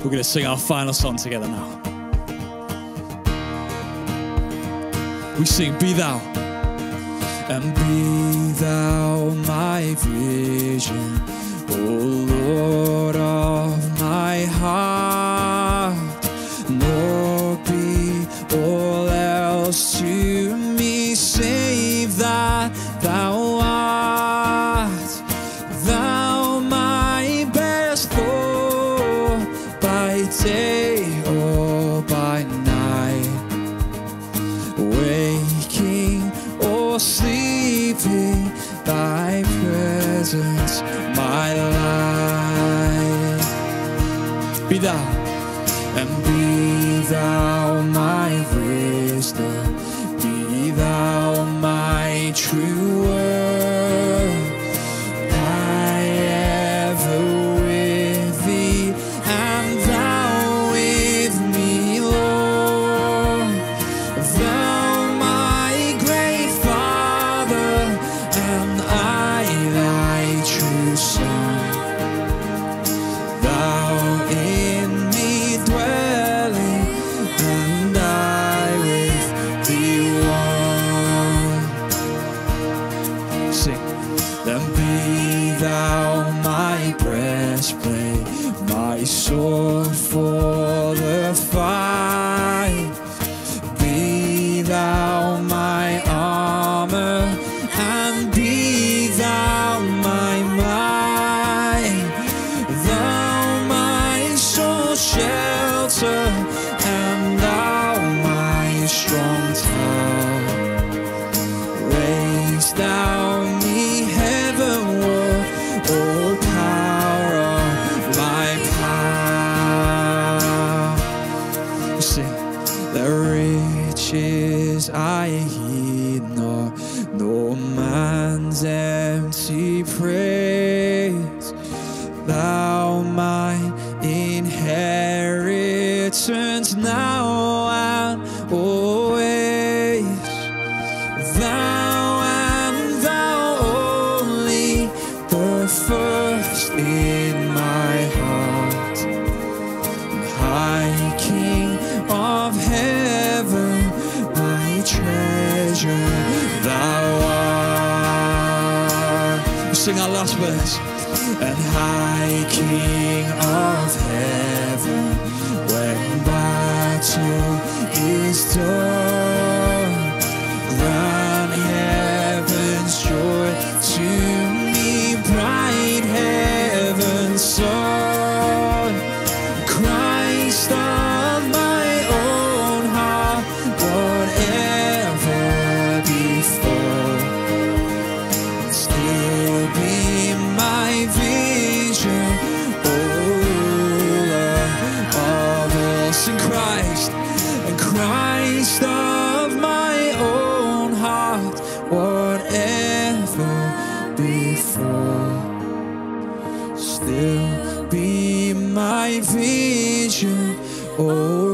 We're going to sing our final song together now. We sing, be thou. And be thou my vision, O Lord of my heart, nor be all else to me save that thou art. Thou my best thought by day or by night, waking or sleeping, thy presence my life. Be thou, and be thou my wisdom, be thou my true word. I ever with thee, and thou with me, Lord. Thou my great Father, and I thy true Son. Thou in me dwelling, and I with thee one. Sing. Then be thou my breastplate, my sword for the fight. Be thou my armor, and be thou my might. Thou my soul shelter, and thou my strong tower. Raise thou me heavenward, O power of my power. Sing. The riches I heed not, no man's empty praise. Thou my inheritance now and always. Thou and thou only, the first in my heart. High King of heaven, my treasure thou art. We sing our last verse. And High King of heaven, when battle is done, grant heaven's joy to me, bright heaven's sun. Christ of my own heart, whatever before, still be my vision, O ruler of all. Sing Christ, and Christ of my own heart, whatever before, still be my vision, O